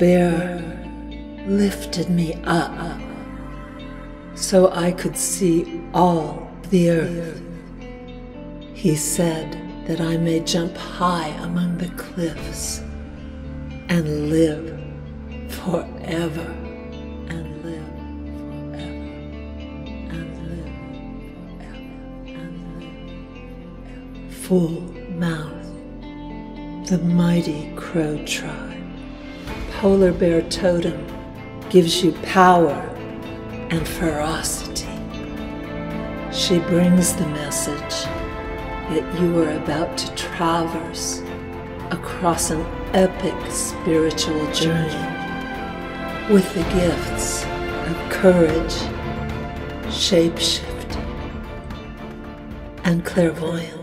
bear lifted me up so I could see all the earth. He said that I may jump high among the cliffs and live forever, and live forever, and live forever, and live forever. Full mouth, the mighty crow tribe. Polar bear totem gives you power and ferocity. She brings the message that you are about to traverse across an epic spiritual journey with the gifts of courage, shapeshifting, and clairvoyance.